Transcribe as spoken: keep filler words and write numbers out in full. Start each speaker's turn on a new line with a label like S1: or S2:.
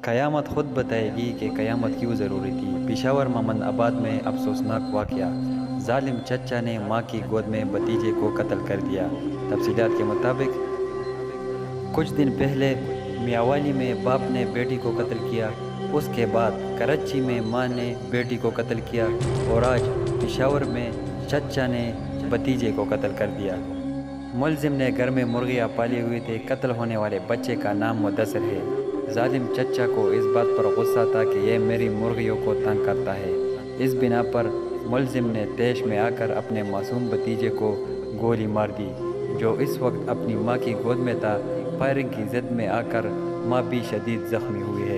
S1: क़यामत ख़ुद बताएगी कि क़यामत क्यों ज़रूरी थी। पेशावर मोहम्मद आबाद में अफसोसनाक वाक़या, ज़ालिम चचा ने माँ की गोद में भतीजे को कत्ल कर दिया। तफसीलात के मुताबिक कुछ दिन पहले मियावाली में बाप ने बेटी को कत्ल किया, उसके बाद कराची में माँ ने बेटी को कत्ल किया और आज पेशावर में चचा ने भतीजे को कत्ल कर दिया। मुलजिम ने घर में मुर्गियाँ पाली हुई थी। कत्ल होने वाले बच्चे का नाम मुदस्सिर है। जालिम चचा को इस बात पर गुस्सा था कि यह मेरी मुर्गियों को तंग करता है। इस बिना पर मुलजिम ने तैश में आकर अपने मासूम भतीजे को गोली मार दी, जो इस वक्त अपनी मां की गोद में था। फायरिंग की जद में आकर मां भी शदीद ज़ख्मी हुई है।